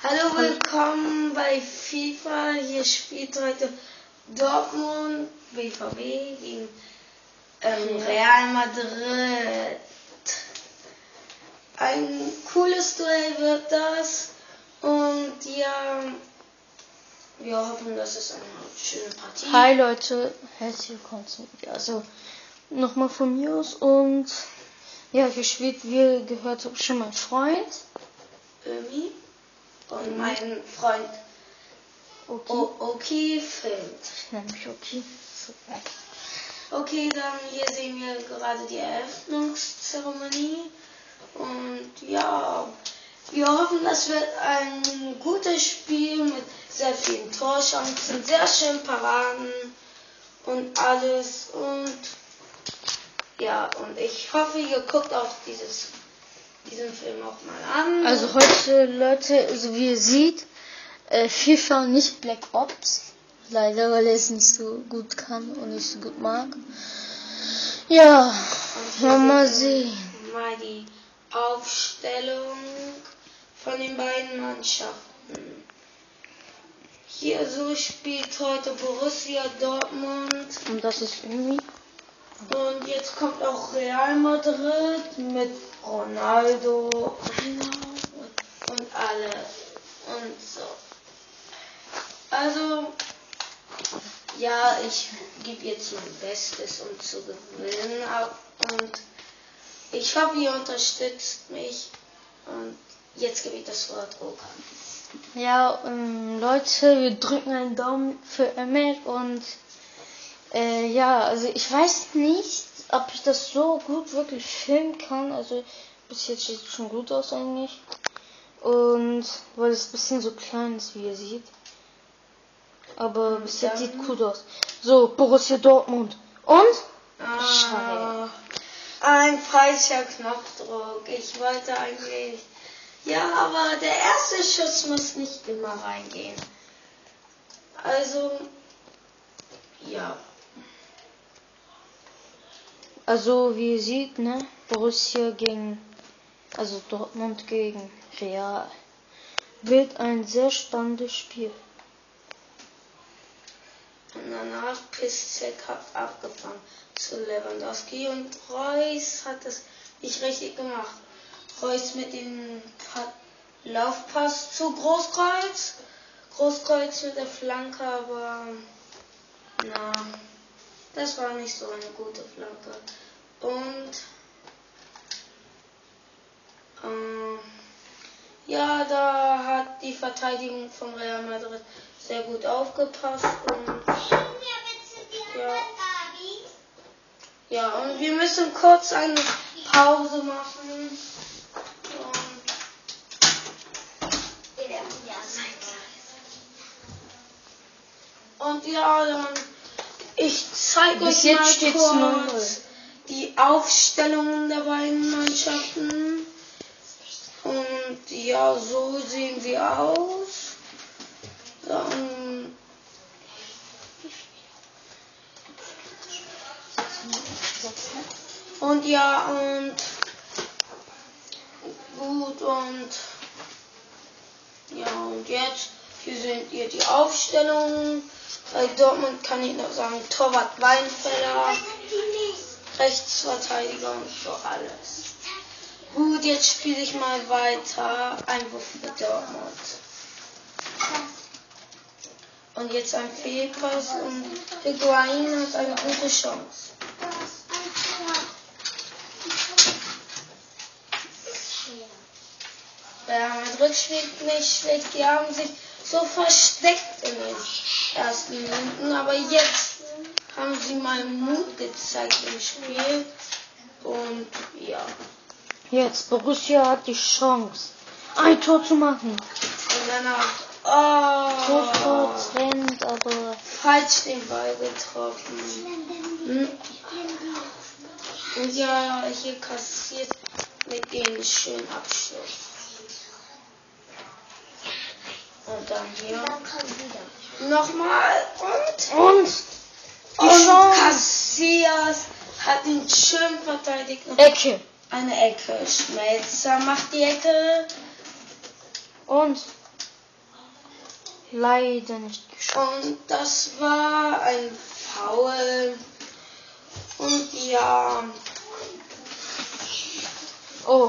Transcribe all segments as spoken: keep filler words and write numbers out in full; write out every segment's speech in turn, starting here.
Hallo, willkommen bei FIFA. Hier spielt heute Dortmund B V B gegen ähm, Real Madrid. Ein cooles Duell wird das. Und ja, wir hoffen, dass es eine schöne Partie. Hi Leute, herzlich willkommen zum Video. Also nochmal von mir aus. Und ja, hier spielt, wie ihr gehört habt, schon mein Freund Ömi. Und mein Freund Okay. O Oki filmt. Ich nenne mich Oki. So. Okay, dann hier sehen wir gerade die Eröffnungszeremonie. Und ja, wir hoffen, das wird ein gutes Spiel mit sehr vielen Torchancen, sehr schönen Paraden und alles. Und ja, und ich hoffe, ihr guckt auch dieses, diesen Film auch mal an. Also heute, Leute, also wie ihr seht, äh, FIFA und nicht Black Ops. Leider, weil er es nicht so gut kann und nicht so gut mag. Ja, mal sehen. Mal die Aufstellung von den beiden Mannschaften. Hier so spielt heute Borussia Dortmund. Und das ist irgendwie. Und jetzt kommt auch Real Madrid mit Ronaldo und alle und so. Also, ja, ich gebe jetzt mein Bestes, um zu gewinnen. Und ich hoffe, ihr unterstützt mich. Und jetzt gebe ich das Wort Okan. Ja, ähm, Leute, wir drücken einen Daumen für Emel und äh, ja, also ich weiß nicht, ob ich das so gut wirklich filmen kann. Also bis jetzt sieht es schon gut aus eigentlich. Und weil es ein bisschen so klein ist, wie ihr seht. Aber bis jetzt sieht gut aus. So, Borussia Dortmund. Und? Ah, ein falscher Knopfdruck. Ich wollte eigentlich... Ja, aber der erste Schuss muss nicht immer reingehen. Also, ja. Also, wie ihr seht, ne? Borussia gegen... Also Dortmund gegen Real. Wird ein sehr spannendes Spiel. Und danach Piszczek hat abgefangen zu Lewandowski und Reus hat es nicht richtig gemacht. Reus mit dem Laufpass zu Großkreuz. Großkreuz mit der Flanke, aber na, das war nicht so eine gute Flanke. Und ähm, ja, da hat die Verteidigung von Real Madrid sehr gut aufgepasst und ja, ja, und wir müssen kurz eine Pause machen. Und ja, dann ich zeige euch mal kurz die Aufstellungen der beiden Mannschaften. Und ja, so sehen sie aus. Dann und ja, und gut, und ja, und jetzt, hier seht ihr die Aufstellung. Bei Dortmund kann ich noch sagen, Torwart Weinfeller, Rechtsverteidiger und so alles. Gut, jetzt spiele ich mal weiter. Einwurf für Dortmund. Und jetzt ein Fehlpass und Higuain hat eine gute Chance. Real Madrid spielt nicht schlecht. Die haben sich so versteckt in den ersten Minuten. Aber jetzt haben sie mal Mut gezeigt im Spiel. Und ja. Jetzt, Borussia hat die Chance, ein Tor zu machen. Und danach, oh, Großkreuz rennt, aber falsch den Ball getroffen. Und ja, hier kassiert mit dem schönen Abschluss. Und dann hier nochmal und und die und Chance. Casillas hat ihn schön verteidigt. Ecke. Eine Ecke. Schmelzer macht die Ecke. Und leider nicht geschafft. Und das war ein Foul. Und ja. Oh.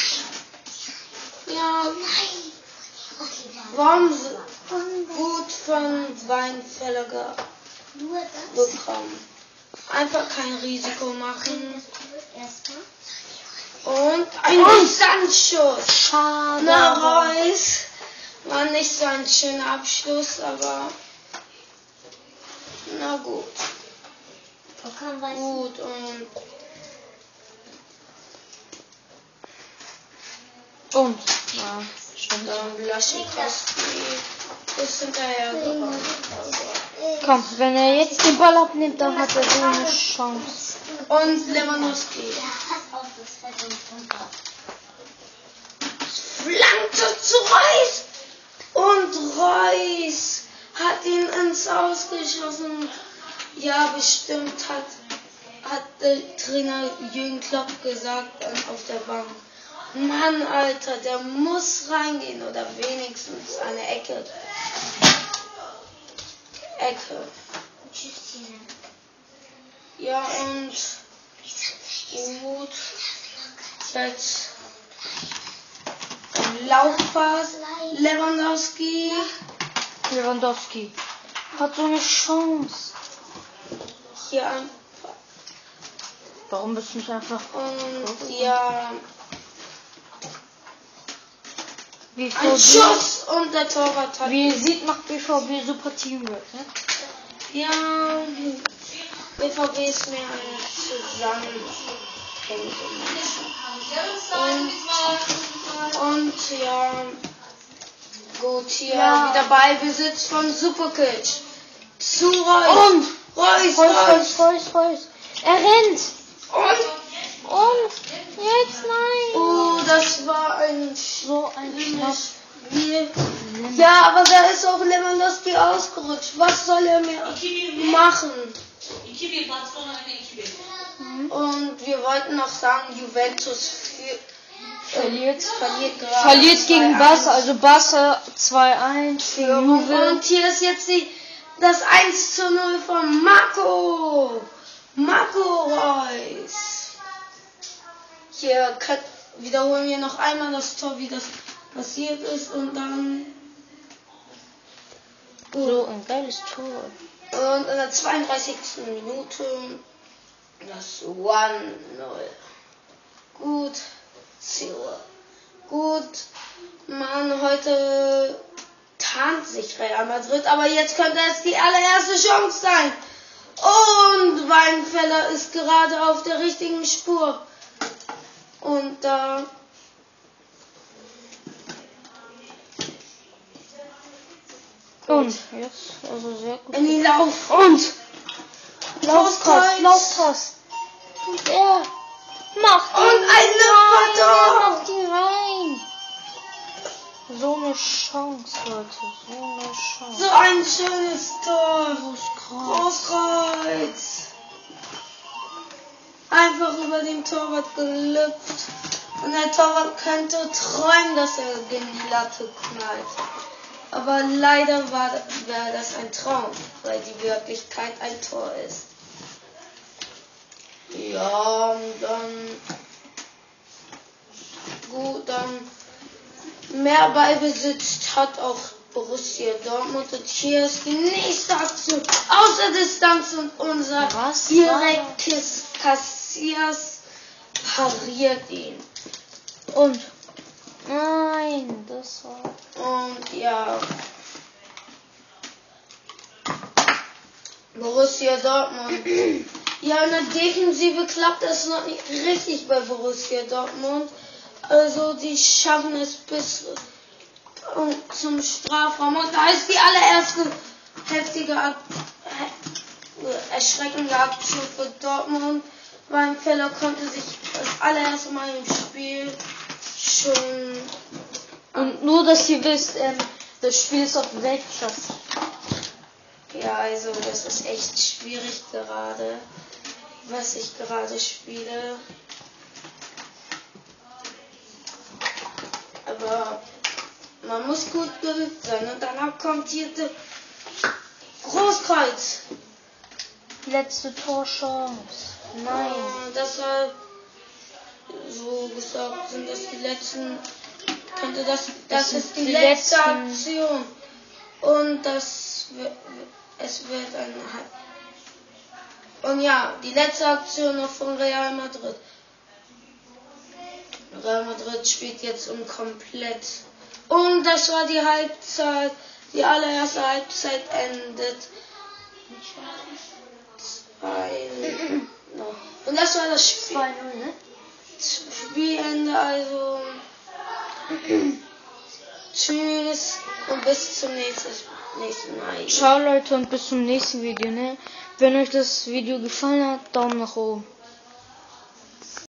Ja. Warum so gut von Weinfeller bekommen? Einfach kein Risiko machen. Und ein Distanzschuss. Schade. Na, Reus war nicht so ein schöner Abschluss, aber na gut. Gut und Und ja, stimmt. dann Laschikowski ist hinterher gerannt. Komm, wenn er jetzt den Ball abnimmt, dann hat er so eine Chance. Und Lewandowski. Flanke zu Reus. Und Reus hat ihn ins Aus geschossen. Ja, bestimmt hat, hat der Trainer Jürgen Klopp gesagt äh, auf der Bank. Mann, Alter, der muss reingehen oder wenigstens eine Ecke. Ecke. Ja, und gut. Jetzt ein Laufpass. Lewandowski. Lewandowski hat so eine Chance. Hier ein. Warum bist du nicht einfach... Und ja. Wie Ein Schuss und der Torwart hat. Wie sieht nach B V B super Teamwork, ne? Ja, B V B ist mehr eine zusammenhängende Mannschaft. Und, und ja, gut, hier Ja. wieder Ballbesitz von Superkic. Zu Reus. Und Reus, Reus, Reus, Reus, Reus. Er rennt. Und, Und jetzt nein. oh, das war ein So ein schlimmes Spiel. Ja, aber da ist auch Lewandowski ausgerutscht. Was soll er mehr machen? Und wir wollten noch sagen, Juventus für, Verliert. verliert gerade. Verliert gegen zwei eins. Barca, also Barca zwei eins für Juve. Und hier ist jetzt die, das eins zu null von Marco. Marco Reus. Hier kann, wiederholen wir noch einmal das Tor, wie das passiert ist. Und dann... So ein geiles Tor. Und in der zweiunddreißigsten Minute das eins null. Gut. Zero. Gut. Mann, heute tarnt sich Real Madrid, aber jetzt könnte es die allererste Chance sein. Und Weinfeller ist gerade auf der richtigen Spur. Und da... Und jetzt, also sehr gut. in die Lauf. Und Laufpass, Brustkreuz. Laufpass. Und er macht Und ihn ein rein, Lüpfertor. er macht ihn rein. So eine Chance, Leute. So eine Chance. So ein schönes Tor. Brustkreuz. Brustkreuz. Einfach über den Torwart gelüpft. Und der Torwart könnte träumen, dass er gegen die Latte knallt. Aber leider war wäre das ein Traum, weil die Wirklichkeit ein Tor ist. Ja, und dann... Gut, dann... Mehr Ballbesitz hat auch Borussia Dortmund. Und hier ist die nächste Aktion. Aus der Distanz und unser Was? direktes Cassias pariert ihn. Und nein, das war... Und ja. Borussia Dortmund. Ja, in der Defensive klappt es noch nicht richtig bei Borussia Dortmund. Also die schaffen es bis zum Strafraum. Und da ist die allererste heftige, Ak erschreckende Aktion für Dortmund. Weinfeller konnte sich das allererste Mal im Spiel schon... Und nur, dass ihr wisst, ähm, das Spiel ist auf Weltklasse. Ja, also das ist echt schwierig gerade, was ich gerade spiele. Aber man muss gut geübt sein. Und danach kommt hier der Großkreuz. Letzte Torchance. Nein. Oh, das war so gesagt, sind das die letzten. Könnte das. Das, das ist die, die letzte letzten. Aktion. Und das wird, es wird ein. Und ja, die letzte Aktion noch von Real Madrid. Real Madrid spielt jetzt um komplett. Und das war die Halbzeit. Die allererste Halbzeit endet. zwei null. Und das war das Spiel. zwei null, ne? Spielende, also. Tschüss und bis zum nächsten, nächsten Mal. Ciao Leute und bis zum nächsten Video, ne? Wenn euch das Video gefallen hat, Daumen nach oben.